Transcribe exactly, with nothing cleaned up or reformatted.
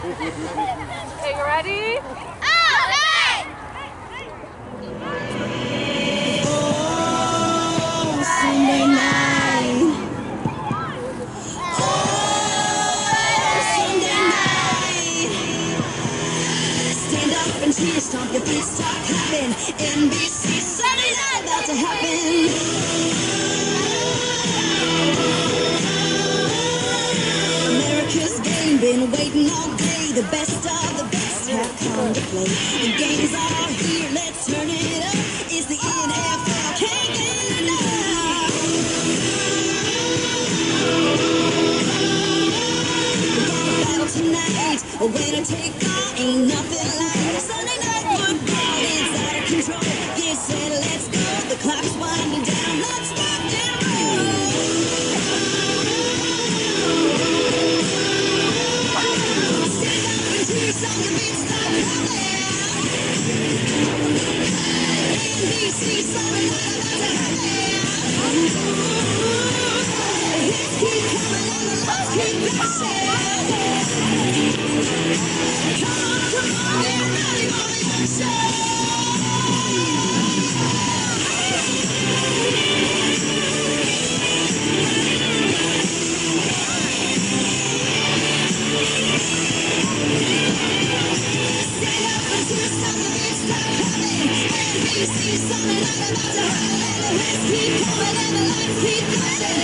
Okay, you ready? Sunday night. Oh, Sunday night. Stand up and cheer, stomp your feet, start clapping. N B C Sunday night about to happen. America's game, been waiting all day. The best of the best have come to play. The games are here, let's turn it up. It's the N F L, can't get enough. Tonight, a winner take all, ain't nothing like Sunday night football. It's out of control. Get set, let's go. The clock's winding down. Let's rock and roll. Stand up and cheer, song the beat, stop calling. N B C Sunday night about to happen. Let's keep coming and the lights keep flashing. Come on, come on, get ready for the action! Stand up and cheer, stop the beat, stop coming. N B C Sunday night about to happen. Let's keep coming and the lights keep flashing.